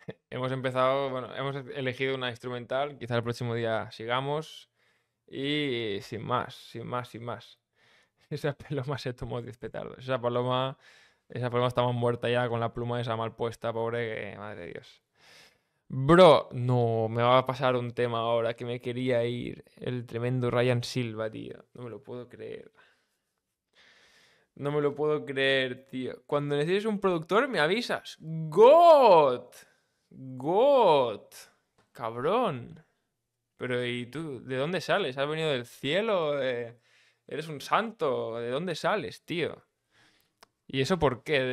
Hemos empezado, bueno, hemos elegido una instrumental, quizá el próximo día sigamos y sin más, sin más, sin más. Esa paloma se tomó 10 petardos. Esa paloma estaba muerta ya con la pluma esa mal puesta, pobre, que, madre de Dios. Bro, no, me va a pasar un tema ahora que me quería ir. El tremendo Ryan Silva, tío. No me lo puedo creer. No me lo puedo creer, tío. Cuando necesites un productor, me avisas. ¡God! ¡God! Cabrón. Pero ¿y tú? ¿De dónde sales? ¿Has venido del cielo? ¿Eres un santo? ¿De dónde sales, tío? ¿Y eso por qué?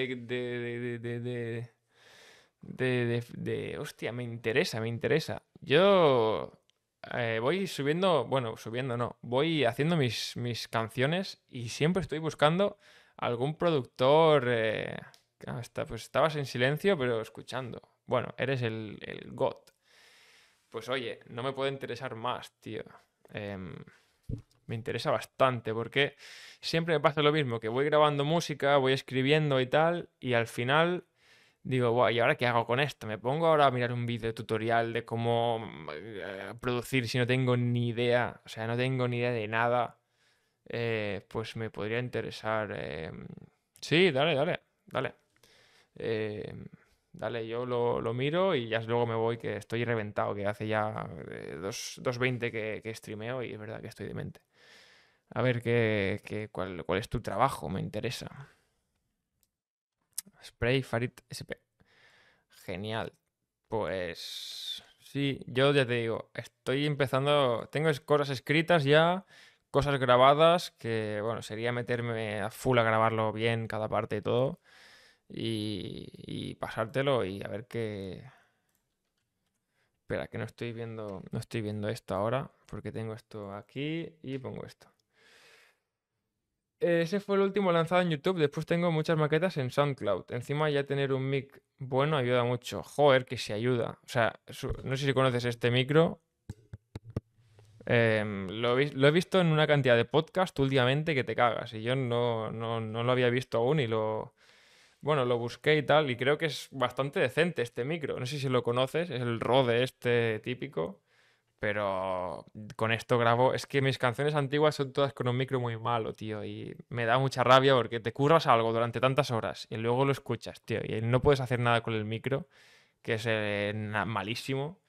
Hostia, me interesa, me interesa. Yo voy subiendo, bueno, subiendo no, voy haciendo mis canciones y siempre estoy buscando algún productor. Hasta, pues estabas en silencio, pero escuchando. Bueno, eres el God. Pues oye, no me puede interesar más, tío. Em, Me interesa bastante porque siempre me pasa lo mismo, que voy grabando música, voy escribiendo y tal, y al final digo, "Buah, ¿y ahora qué hago con esto? ¿Me pongo ahora a mirar un vídeo tutorial de cómo producir si no tengo ni idea? O sea, no tengo ni idea de nada. Pues me podría interesar. Sí, dale, dale, dale. Eh, Dale, yo lo miro y ya luego me voy, que estoy reventado, que hace ya 2:20 que streameo y es verdad que estoy demente. A ver cuál es tu trabajo, me interesa. Spray Farid SP. Genial. Pues sí, yo ya te digo, estoy empezando, tengo cosas escritas ya, cosas grabadas, que bueno, sería meterme a full a grabarlo bien, cada parte y todo, y pasártelo y a ver qué... Espera, que no estoy viendo esto ahora, porque tengo esto aquí y pongo esto. Ese fue el último lanzado en YouTube. Después tengo muchas maquetas en SoundCloud. Encima ya tener un mic bueno ayuda mucho. Joder, que se ayuda. O sea, no sé si conoces este micro. Lo he visto en una cantidad de podcast últimamente que te cagas. Y yo no lo había visto aún y bueno, lo busqué y tal. Y creo que es bastante decente este micro. No sé si lo conoces. Es el Rode este típico. Pero con esto grabo. Es que mis canciones antiguas son todas con un micro muy malo, tío. Y me da mucha rabia porque te curras algo durante tantas horas y luego lo escuchas, tío. Y no puedes hacer nada con el micro, que es malísimo.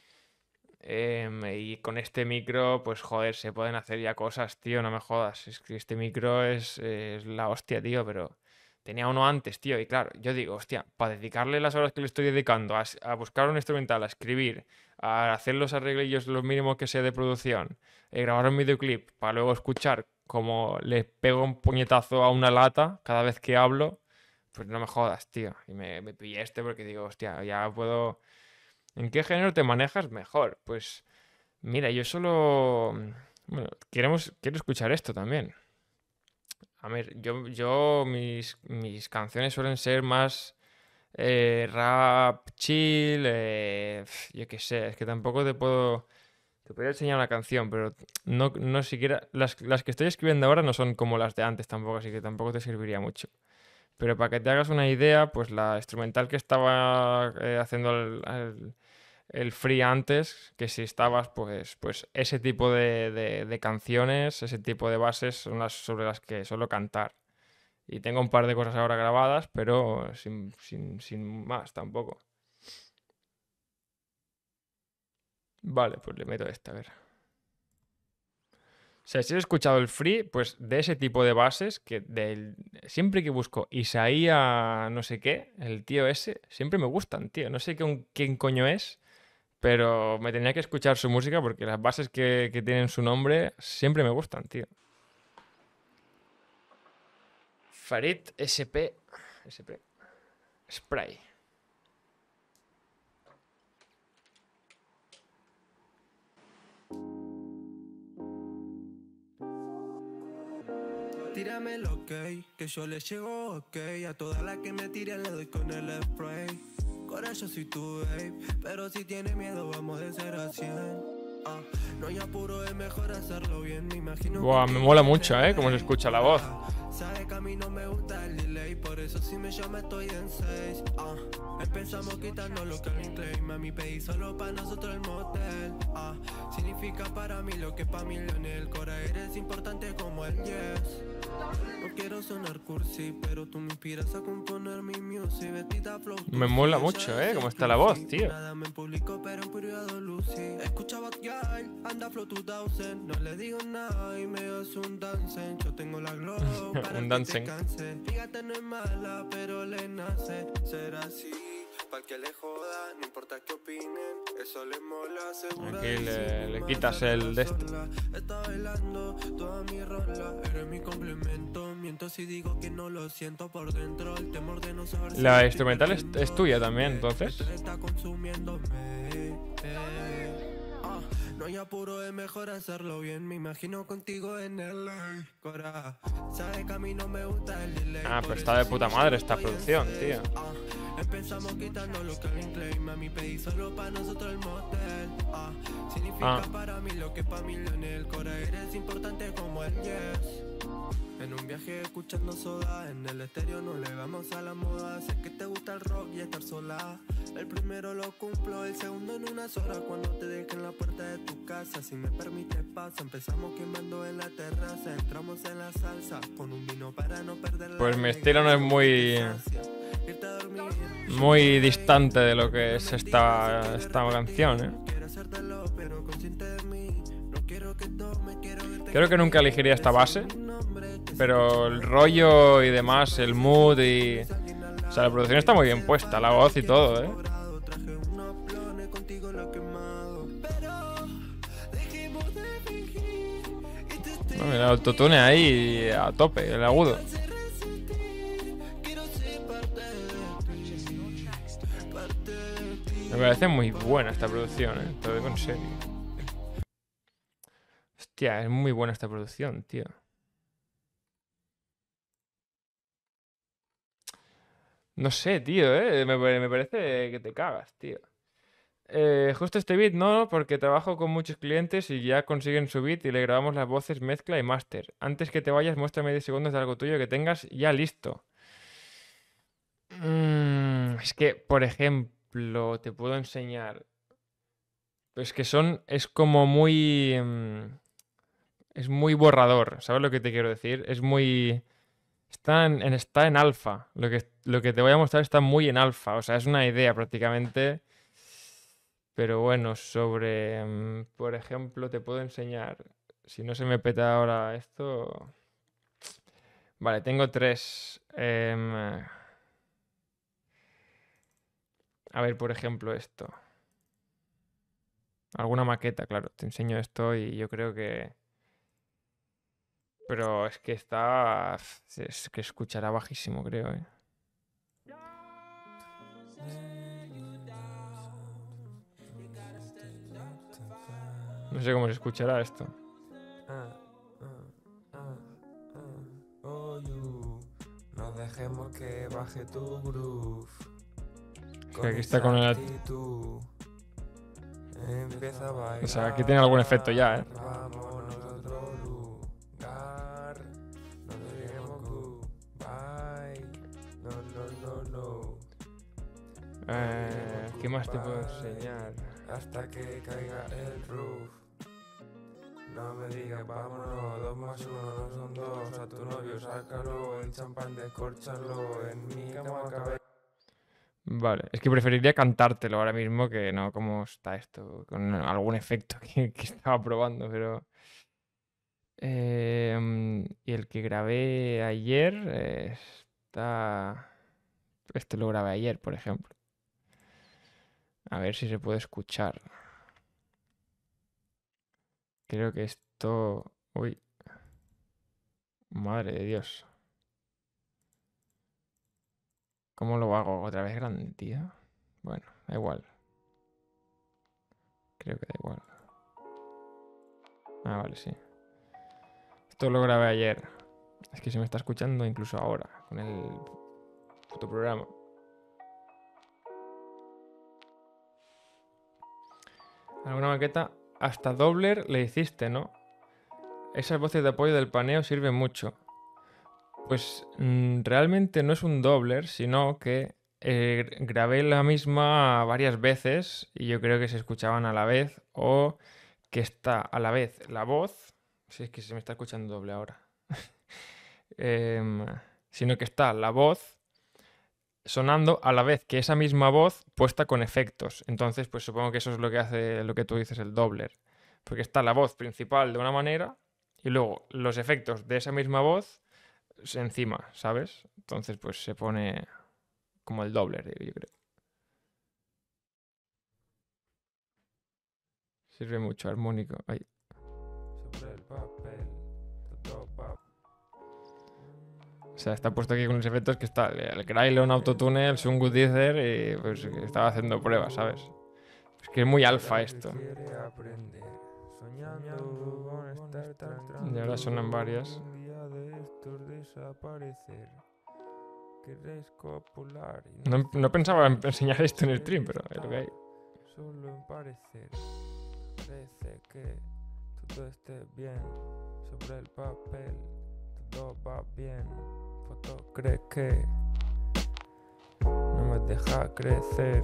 Y con este micro, pues joder, se pueden hacer ya cosas, tío. No me jodas. Es que este micro es la hostia, tío. Pero tenía uno antes, tío. Y claro, yo digo, hostia, para dedicarle las horas que le estoy dedicando a buscar un instrumental, a escribir, a hacer los arreglillos lo mínimo que sé de producción, grabar un videoclip para luego escuchar cómo le pego un puñetazo a una lata cada vez que hablo, pues no me jodas, tío. Y me pillé este porque digo, hostia, ya puedo... ¿En qué género te manejas mejor? Pues mira, yo solo... Bueno, quiero escuchar esto también. A ver, mis canciones suelen ser más rap, chill, yo qué sé, es que tampoco te puedo... Te podría enseñar una canción, pero no siquiera... Las que estoy escribiendo ahora no son como las de antes tampoco, así que tampoco te serviría mucho. Pero para que te hagas una idea, pues la instrumental que estaba haciendo el free antes, que si estabas, pues ese tipo de canciones, ese tipo de bases son las sobre las que suelo cantar. Y tengo un par de cosas ahora grabadas, pero sin más tampoco. Vale, pues le meto esta, a ver. O sea, si has escuchado el free, pues de ese tipo de bases, siempre que busco Isaías no sé qué, el tío ese, siempre me gustan, tío. No sé quién coño es, pero me tenía que escuchar su música porque las bases que tienen su nombre siempre me gustan, tío. Farid SP Spray. Tírame el ok, que yo le llego ok. A toda la que me tire le doy con el spray. Ahora yo soy tu babe, pero si tienes miedo vamos de 0 a 100. No hay apuro, es mejor hacerlo bien. Me imagino Buah, me mola mucho, ¿eh? Cómo se escucha la voz. Sabe que a mí no me gusta el delay, por eso si me llama estoy en 6. Empezamos quitando lo que Calvin Klein. Mami pedí solo pa' nosotros el motel. Significa para mí lo que pa' mí Lionel. Cora eres importante como el yes. No quiero sonar cursi, pero tú me inspiras a componer mi music. Vestida flow. Me mola mucho, cómo está la voz, tío. Nada me publico, pero en privado Lucy. Escucha Bad Girl, anda flow 2000. No le digo nada y me hace un dancing. Yo tengo la glow para Un que dancing. te canse. Fíjate, no es mala, pero le nace ser así. Para que le joda, no importa qué opinen. Eso le mola, seguro. Aquí le quitas el de este. Está bailando toda mi rola. Eres mi complemento. Miento si digo que no lo siento por dentro. El temor de no saber si La estoy instrumental mintiendo. es tuya también, entonces. Esto está consumiéndome. No hay apuro, es mejor hacerlo bien. Me imagino contigo en el Cora. Sabe que a mí no me gusta el delay. Ah, pero por está eso de si puta me madre llama esta estoy en producción, 6. tío. Empezamos quitando lo que Calvin Klein. Mami pedí solo pa' nosotros el motel. Significa para mí lo que pa' mí Lionel. Cora eres importante como el yes. En un viaje escuchando soda, en el estéreo no le vamos a la moda. Sé que te gusta el rock y estar sola. El primero lo cumplo, el segundo en unas horas. Cuando te dejen la puerta de tu casa, si me permites pasa. Empezamos quemando en la terraza, entramos en la salsa con un vino para no perder la Pues mi estilo no es muy distante de lo que es esta canción, Creo que nunca elegiría esta base, pero el rollo y demás, el mood y... O sea, la producción está muy bien puesta, la voz y todo, Bueno, el autotune ahí a tope, el agudo. Me parece muy buena esta producción, Te lo digo en serio. Hostia, es muy buena esta producción, tío. No sé, tío, me parece que te cagas, tío. Justo este beat no, porque trabajo con muchos clientes y ya consiguen su beat y le grabamos las voces, mezcla y máster. Antes que te vayas, muéstrame 10 segundos de algo tuyo que tengas ya listo. Es que, por ejemplo, te puedo enseñar. Es que es como muy... es muy borrador, ¿sabes lo que te quiero decir? Es muy... Está en alfa. Lo que te voy a mostrar está muy en alfa. O sea, es una idea prácticamente. Pero bueno, por ejemplo, te puedo enseñar. Si no se me peta ahora esto. Vale, tengo tres. A ver, por ejemplo, esto. Alguna maqueta, claro. Te enseño esto y yo creo que... Pero es que está... Es que escuchará bajísimo, creo, No sé cómo se escuchará esto. No dejemos que baje tu groove. Que aquí está con el... Empieza a bailar. O sea, aquí tiene algún efecto ya, Vámonos a otro lugar. No dejemos goodbye. No. ¿Qué más te puedo enseñar? Hasta que caiga el roof. No me digas vámonos, 2 más 1 no son 2. A tu novio sácalo, el champán descórchalo. En mi cama acabé. Vale, es que preferiría cantártelo ahora mismo que no como está esto, con algún efecto que estaba probando, pero... y el que grabé ayer está... Este lo grabé ayer, por ejemplo. A ver si se puede escuchar. Creo que esto... Uy. Madre de Dios. ¿Cómo lo hago otra vez grande, tío? Bueno, da igual. Creo que da igual. Ah, vale, sí. Esto lo grabé ayer. Es que se me está escuchando incluso ahora, con el puto programa. Alguna maqueta, hasta Dobler le hiciste, ¿no? Esas voces de apoyo del paneo sirven mucho. Pues realmente no es un dobler, sino que grabé la misma varias veces y yo creo que se escuchaban a la vez o que está a la vez la voz, si es que se me está escuchando doble ahora, em, sino que está la voz sonando a la vez que esa misma voz puesta con efectos. Entonces, pues supongo que eso es lo que hace lo que tú dices el dobler, porque está la voz principal de una manera y luego los efectos de esa misma voz encima, ¿sabes? Entonces, pues se pone como el dobler, yo creo. Sirve mucho armónico. Ahí. Sobre el papel, todo o sea, está puesto aquí con los efectos que está el Krylon, Autotune, el Sungoodizer y pues estaba haciendo pruebas, ¿sabes? Es que es muy alfa esto. Y ahora suenan varias. No pensaba en enseñar esto en el stream, pero es lo que hay. Solo en parecer, parece que todo esté bien sobre el papel, todo va bien. Foto cree que no me deja crecer.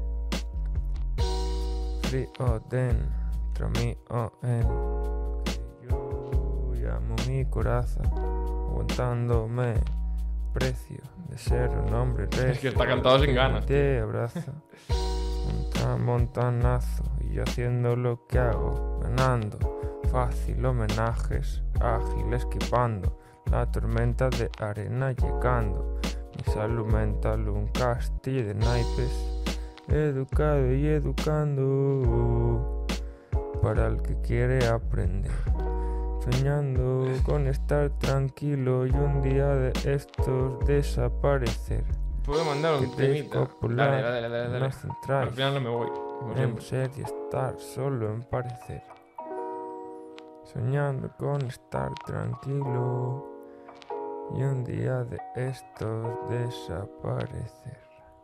Frío dentro mío en lo que yo llamo mi coraza, aguantándome precio de ser un hombre recio. Es que está cantado sin ganas. Te abraza. Montonazo y yo haciendo lo que hago, ganando fácil homenajes, ágil esquivando la tormenta de arena llegando. Mi salud mental un castillo de naipes, educado y educando para el que quiere aprender. Soñando con estar tranquilo y un día de estos desaparecer. Puedo mandar un temita. Dale. Al final no me voy. En ser y estar solo en parecer. Soñando con estar tranquilo y un día de estos desaparecer.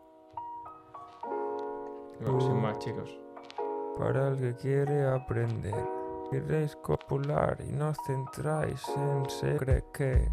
Sin más, chicos. Para el que quiere aprender. Queréis copular y no os centráis en ser. Cree que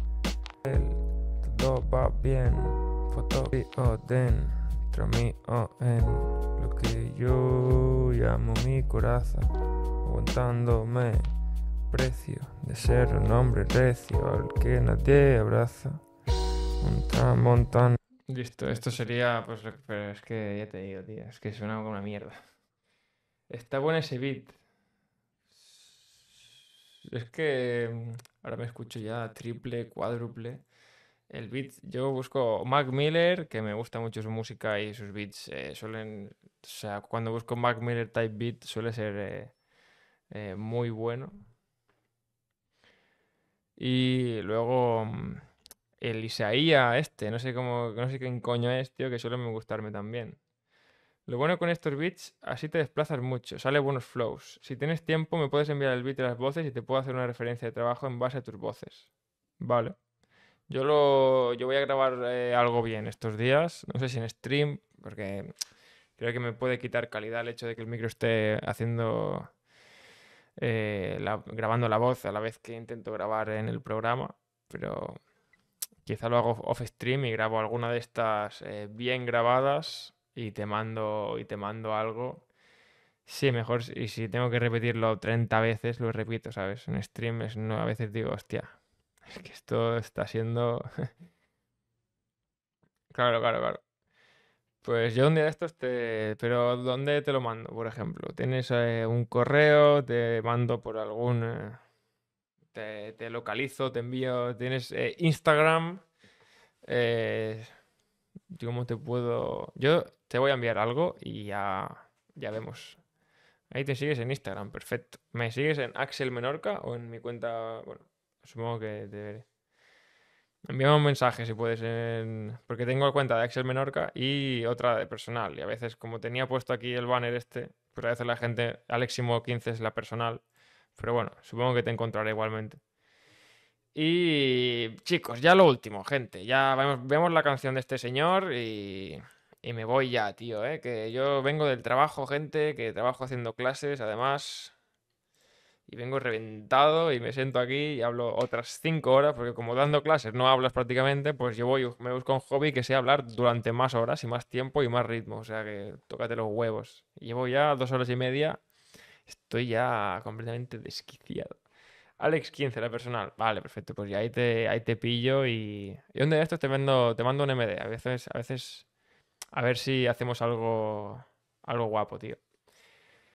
todo va bien. Foto dentro mío en lo que yo llamo mi coraza, aguantándome precio de ser un hombre recio al que nadie abraza. Montan. Listo, esto sería, pues, pero es que ya te digo, tío, es que suena como una mierda. Está bueno ese beat. Es que ahora me escucho ya triple, cuádruple. El beat, yo busco Mac Miller, que me gusta mucho su música y sus beats suelen, o sea, cuando busco Mac Miller type beat suele ser muy bueno. Y luego el Isaías no sé cómo, no sé quién coño es, tío, que suele me gustarme también. Lo bueno con estos beats, así te desplazas mucho, sale buenos flows. Si tienes tiempo, me puedes enviar el beat de las voces y te puedo hacer una referencia de trabajo en base a tus voces. Vale. Yo voy a grabar algo bien estos días, no sé si en stream, porque creo que me puede quitar calidad el hecho de que el micro esté haciendo, grabando la voz a la vez que intento grabar en el programa, pero quizá lo hago off stream y grabo alguna de estas bien grabadas y te mando algo. Sí, mejor, y si tengo que repetirlo 30 veces, lo repito, ¿sabes? En stream no, a veces digo, hostia, es que esto está siendo... Claro. Pues yo un día de estos te... Pero ¿dónde te lo mando, por ejemplo? ¿Tienes un correo? ¿Te mando por algún... te localizo, te envío... ¿Tienes Instagram? Eh, ¿Cómo te puedo...? Yo te voy a enviar algo y ya vemos. Ahí te sigues en Instagram, perfecto. ¿Me sigues en Axel Menorca o en mi cuenta? Bueno, supongo que te veré. Envíame un mensaje si puedes, porque tengo cuenta de Axel Menorca y otra de personal. Y a veces, como tenía puesto aquí el banner pues a veces la gente, Aleximo15 es la personal. Pero bueno, supongo que te encontraré igualmente. Y chicos, ya lo último, gente. Ya vemos la canción de este señor y me voy ya, tío, Que yo vengo del trabajo, gente, que trabajo haciendo clases, además. y vengo reventado y me siento aquí y hablo otras 5 horas, porque como dando clases no hablas prácticamente, pues yo voy, me busco un hobby que sea hablar durante más horas y más tiempo y más ritmo, o sea que tócate los huevos. Y llevo ya 2 horas y media, estoy ya completamente desquiciado. Alex 15 la personal. Vale, perfecto. Pues ya ahí te pillo y un día de estos te mando un MD. A veces, a ver si hacemos algo guapo, tío.